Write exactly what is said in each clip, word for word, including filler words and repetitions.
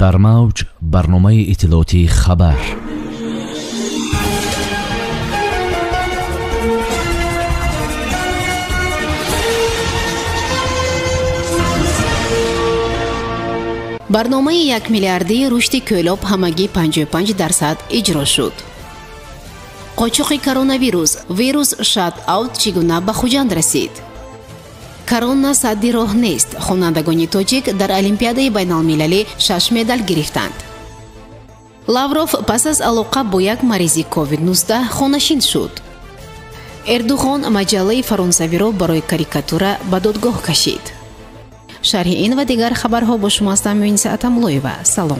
дар мавҷ барномаи иттилоотии хабар. барномаи як миллиардии рушди кӯлоб ҳамагӣ панҷоҳ и панҷ дарсад иҷро шуд. қочоқи коронавирус, вирус шат-аут чӣ гуна ба хуҷанд расид? корона садди роҳ нест. хонандагони тоҷик дар олимпиадаи байналмилалӣ шаш медал гирифтанд. лавров пас аз алоқа бо як маризи ковид нуздаҳ хонашин шуд. эрдуғон маҷаллаи фаронсавиро барои карикатура ба додгоҳ кашид. шарҳи ин ва дигар хабарҳо бо шумо ҳастам. Муниса Атамуллоева. Салом.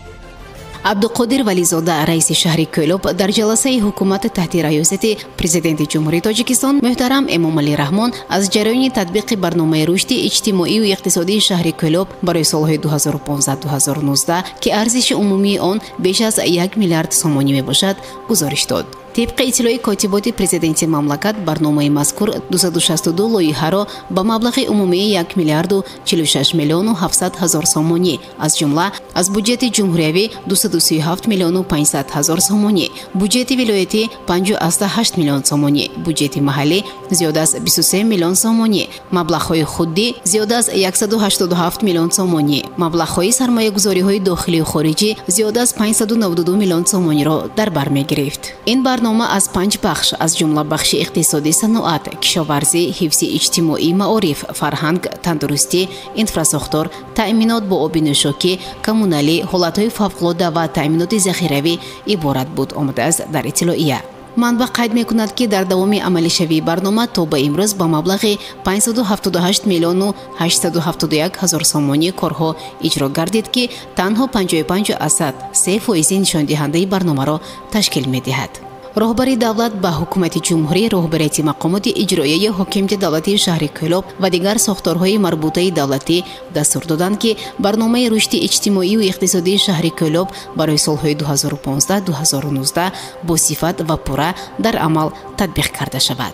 абдуқодир вализода, раиси шаҳри Кӯлоб, дар ҷаласаи ҳукумати таҳти раёсати президенти ҷумҳурии Тоҷикистон муҳтарам Эмомалӣ Раҳмон аз ҷараёни татбиқи барномаи рушди иҷтимоию иқтисодии шаҳри Кӯлоб барои солҳои ду ҳазору понздаҳ ду ҳазору нуздаҳ, ки арзиши умумии он беш аз як миллиард сомонӣ мебошад, гузориш дод. طبق اطلاع کاتبات پرزیدنتی مملکت برنامه مذکور دویست و شصت و دو لایحه را با مبلغ عمومی یک میلیارد و چهل و شش میلیون و هفتصد هزار سومانی از جمله از بودجت جمهوری دویست و سی و هفت میلیون و پانصد هزار سومانی، بودجت ولایتی پنجاه و هشت میلیون سومانی، بودجت محلی زیاده از بیست و سه میلیون سومانی، مبلغ‌های خودی زیاده از صد و هشتاد و هفت میلیون سومانی، مبلغ‌های سرمایه‌گذاری‌های داخلی و خارجی زیاده از پانصد و نود و دو میلیون سومانی را در بر می‌گرفت. این برنامه از پنج بخش از جمله بخش اقتصادی، صنعت، کشاورزی، حفظ اجتماعی، معارف، فرهنگ، تندرستی، اینفراساختور، تأمینات با آب نوشاکی، کمونالی، حالت‌های فوق‌العاده و تأمینات ذخیروی عبارت بود. آمده است در اطلاعیه. منبع قید می‌کند که در دوام عملی شوی برنامه تا به امروز با مبلغ پانصد و هفتاد و هشت میلیون و هشتصد و هفتاد و یک هزار سومانی کارها اجرا گردید که تنها پنجاه و پنج درصد سه فایز نشان دهنده برنامه را تشکیل می‌دهد. راهبری دولت به حکومت جمهوری، راهبریت مقامات اجرایی، حاکمیت دولتی شهر کلوب و دیگر ساختارهای مربوطه دولتی دستور دادند که برنامه رشد اجتماعی و اقتصادی شهر کلوب برای سالهای دو هزار و پانزده دو هزار و نوزده با صفت و پوره در عمل تطبیق کرده شود.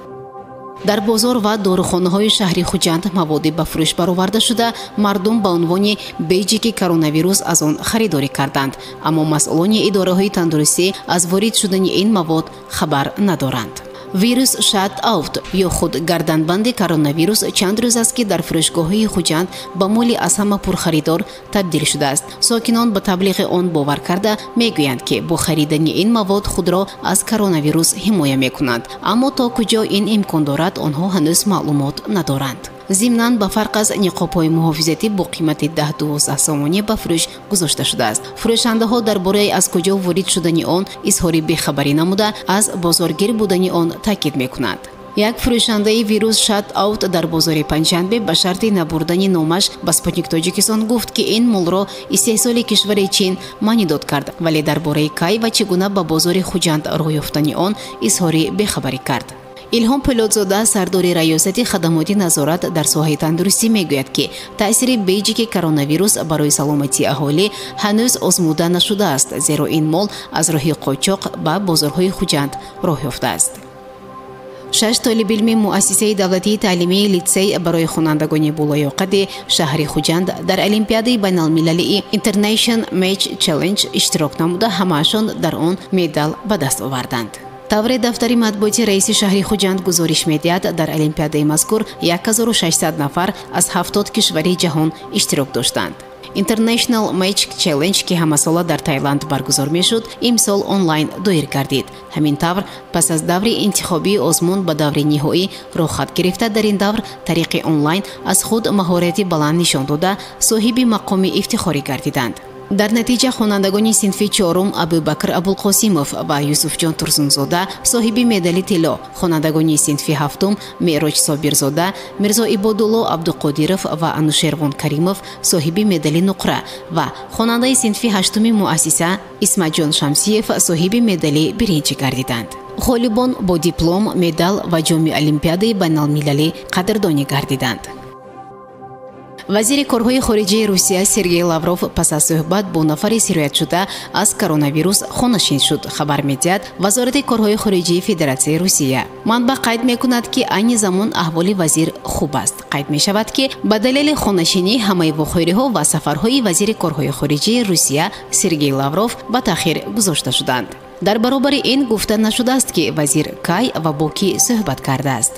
در بازار و داروخانه‌های شهری خوجند مواد به فروش برآورده شده، مردم به عنوان بیجی کرونا از آن خریداری کردند، اما مسئولان اداره‌های تندرستی از وارد شدن این مواد خبر ندارند. ویروس شات آوت یا خود گردنبند کرونا ویروس چند روز است که در فروشگاه‌های خوجند به مال از همه پرخریدار تبدیل شده است. ساکنان به تبلیغ آن باور کرده میگویند که با خریدن این مواد خود را از کرونا ویروس حمایت میکنند، اما تا کجا این امکان دارد آنها هنوز معلومات ندارند. ضمناً با فرق از نقاب‌های محافظتی با قیمت ده دوازده سومانی به فروش گذاشته شده است. فروشنده‌ها درباره از کجا وارد شدن آن اظهار بی‌خبری نموده از بازارگیر بودن آن تاکید می‌کنند. یک فروشنده ویروس شات آوت در بازار پنجشنبه به شرط نبردن نامش به سپوتنیک تاجیکستان گفت که این مال را استحصال کشور چین مانی داد کرد، ولی درباره کی و چگونه به بازار خوجند راه یافتن آن اظهار بی‌خبری کرد. الهام پولادزاده، سردار ریاست خدمات نظارت در ساحه تندرستی میگوید که تأثیر بیجی کرونا ویروس برای سلامتی اهالی هنوز آزموده نشده است، زیرا این مال از راه قاچاق به بازارهای خوجند راه یافته است. شش طالب علم مؤسسه دولتی تعلیمی لیتسی برای خوانندگان بالایاقت شهر خوجند در المپیاد بین‌المللی اینترنشنال میچ چالش اشتراک نموده همه‌شان در آن مدال به دست آوردند. طور دفتری مطبوعاتی رئیس شهری خوجند گزارش می‌دهد در المپیاد مذکور یک هزار و ششصد نفر از هفتاد کشور جهان اشتراک داشتند. اینترنشنال میچ چالش که همه ساله در تایلند برگزار می‌شد، امسال آنلاین دایر گردید. همین طور پس از دور انتخابی آزمون به دور نهایی راه خط گرفته، در این دور طریق آنلاین از خود مهارت بلند نشان داده صاحب مقام افتخاری گردیدند. در نتیجه خوانندگان صنف چهارم ابوبکر ابوالقاسمов و یوسفجان ترسونزاده صاحب مدال طلا، خوانندگان صنف هفتم معراج صابرزاده، میرزا عبادالله عبدالقادرов و انوشیروان کریمов صاحب مدال نقره و خواننده صنف هشتم مؤسسه اسمت جان شمسیев صاحب مدال برنج گردیدند. غالبان با دیپلم، مدال و جام المپیاد بین‌المللی قدردانی گردیدند. вазири корҳои хориҷии Русия Сергей Лавров пас аз суҳбат бо нафари сироятшуда аз коронавирус хонашин шуд, хабар медиҳад вазорати корҳои хориҷии Федератсияи Русия. манбаъ қайд мекунад ки айни замон аҳволи вазир хуб аст. қайд мешавад ки ба далели хонашинӣ ҳамаи вохӯриҳо ва сафарҳои вазири корҳои хориҷии Русия Сергей Лавров ба таъхир гузошта шуданд. дар баробари ин гуфта нашудааст ки вазир кай ва бо кӣ суҳбат кардааст.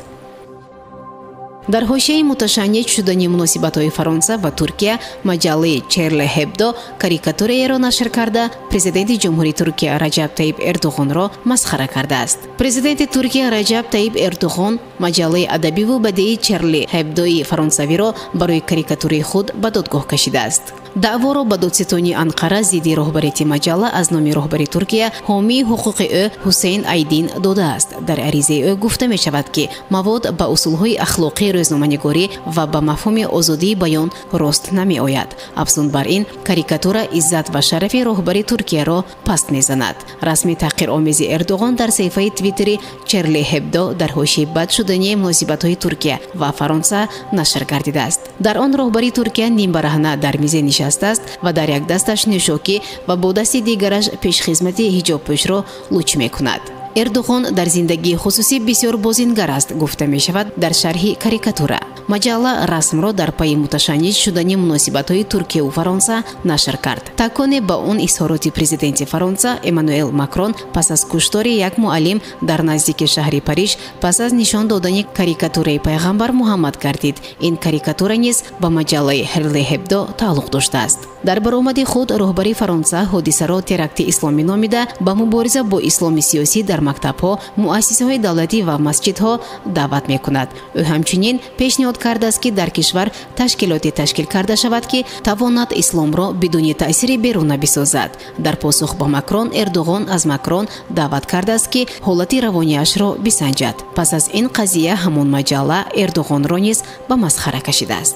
дар ҳошияи муташаннид шудани муносибатҳои Фаронса ва Туркия маҷаллаи Черле Хебдо карикатураеро нашр карда президенти ҷумҳурии Туркия Раҷаб Таyyip Эрдоғонро масхара кардааст. президенти Туркия Раҷаб Таyyip Эрдоғон маҷаллаи адабиву бадеии Черле Хебдои фаронсавиро барои карикатураи худ ба додгоҳ кашидааст. даъворо ба додситони Анқара зидди роҳбарияти маҷалла аз номи роҳбари Туркия ҳомии ҳуқуқи ӯ Ҳусейн Айдин додааст. дар аризаи ӯ гуфта мешавад ки мавод ба усулҳои ахлоқии рӯзноманигорӣ ва ба мафҳуми озодии баён рост намеояд. афзун бар ин карикатура иззат ва шарафи роҳбари Туркияро паст мезанад. расми таҳқиромези Эрдоғон дар саҳифаи твиттери Черле Хебдо дар ҳошияи бад шудани муносибатҳои Туркия ва Фаронса нашр гардидааст. дар он роҳбари Туркия нимбараҳна дар мизе нишастааст ва дар як дасташ нӯшокӣ ва бо дасти дигараш пешхизмати ҳиҷобпӯшро луч мекунад. Эрдоғон дар зиндагии хусусӣ бисёр бозингар аст, гуфта мешавад дар шарҳи карикатура. маҷалла расмро дар пайи муташаннид шудани муносибатҳои Туркия ва Фаронса нашр кард. таконе ба он изҳороти президенти Фаронса Эммануэл Макрон пас аз куштори як муаллим дар наздики шаҳри Париж пас аз нишон додани карикатураи пайғамбар Муҳаммад гардид. ин карикатура низ ба маҷаллаи Черле Хебдо тааллуқ доштааст. дар баромади худ роҳбари Фаронса ҳодисаро теракти исломӣ номида ба мубориза бо исломи сиёсӣ дар мактабҳо, муассисаҳои давлатӣ ва масҷидҳо даъват мекунад. ӯ ҳамчунин пешниҳод кардааст ки дар кишвар ташкилоте ташкил карда шавад ки тавонад исломро бидуни таъсири беруна бисозад. дар посух ба Макрон, Эрдоғон аз Макрон даъват кардааст ки ҳолати равониашро бисанҷад. пас аз ин қазия ҳамон маҷалла Эрдоғонро низ ба масхара кашидааст.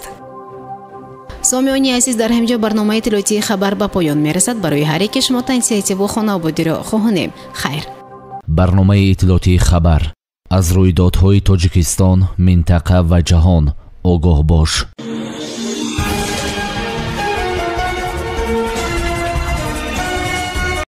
сомиёни азиз, дар ҳамҷо барномаи иттилоотии хабар ба поён мерасад. барои ҳар яке шумо тансиятиву хонободиро хоҳонем. хайр. барномаи иттилоотии хабар аз рӯйдодҳои Тоҷикистон, минтақа ва ҷаҳон огоҳ бош.